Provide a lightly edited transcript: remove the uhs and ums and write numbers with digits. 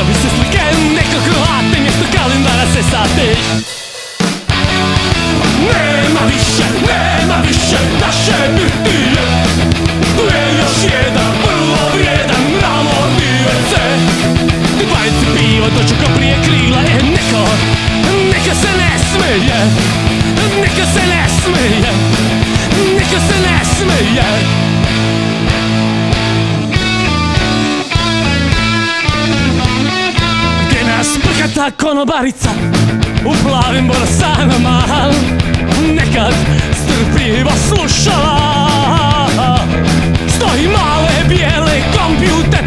Stavi se slike nekog Hrvate mjesto kalendara se sati. Nema više naše birtije. Tu je još jedan vrlo vrijedan mramorni WC. Dvajci piva dočeka prije krila. Neka se ne smije. Neka se ne smije. Neka se ne smije. Gdje nas prhata konobarica u plavim borasanama, nekad strpljivo slušala. Stoji male bijele kompjuter